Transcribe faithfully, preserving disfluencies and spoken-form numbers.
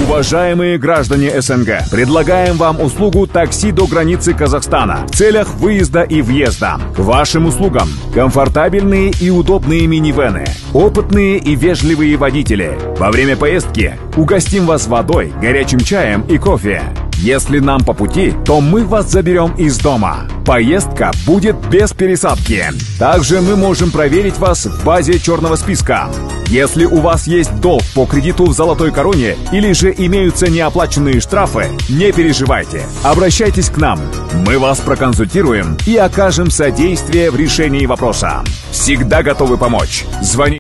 Уважаемые граждане СНГ, предлагаем вам услугу такси до границы Казахстана в целях выезда и въезда. К вашим услугам комфортабельные и удобные минивэны, опытные и вежливые водители. Во время поездки угостим вас водой, горячим чаем и кофе. Если нам по пути, то мы вас заберем из дома. Поездка будет без пересадки. Также мы можем проверить вас в базе черного списка. Если у вас есть долг по кредиту в «Золотой короне» или же имеются неоплаченные штрафы, не переживайте. Обращайтесь к нам. Мы вас проконсультируем и окажем содействие в решении вопроса. Всегда готовы помочь. Звоните.